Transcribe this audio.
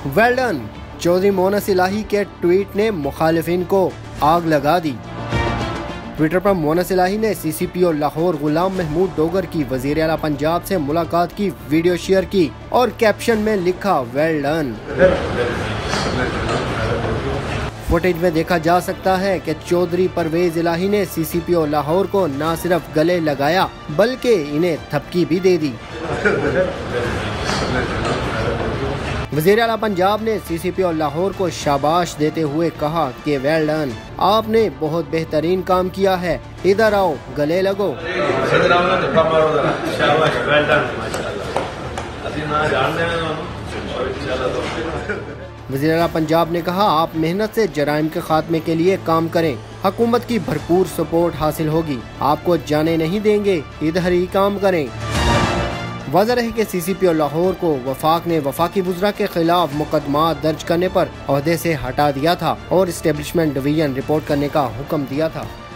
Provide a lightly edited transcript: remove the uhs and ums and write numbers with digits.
Well done. Chaudhry Moonis Elahi के tweet ने मुखालिफिन को आग लगा दी। ट्विटर पर मोनस इलाही ने CCPO लाहौर गुलाम महमूद डोगर की वजीर आला पंजाब से मुलाकात की वीडियो शेयर की और कैप्शन में लिखा वेल डन। फुटेज में देखा जा सकता है कि चौधरी परवेज इलाही ने CCPO लाहौर को न सिर्फ गले लगाया बल्कि इन्हें थपकी भी दे दी। वज़ीर आला पंजाब ने CCPO लाहौर को शाबाश देते हुए कहा कि वेल डन, आपने बहुत बेहतरीन काम किया है, इधर आओ गले लगो। वज़ीर आला पंजाब ने कहा, आप मेहनत से जराइम के खात्मे के लिए काम करें, हुकूमत की भरपूर सपोर्ट हासिल होगी, आपको जाने नहीं देंगे, इधर ही काम करें। वाज़ेह है कि CCPO लाहौर को वफाक ने वफाकी वज़रा के खिलाफ मुकदमा दर्ज करने पर ओहदे से हटा दिया था और एस्टेब्लिशमेंट डिवीजन रिपोर्ट करने का हुक्म दिया था।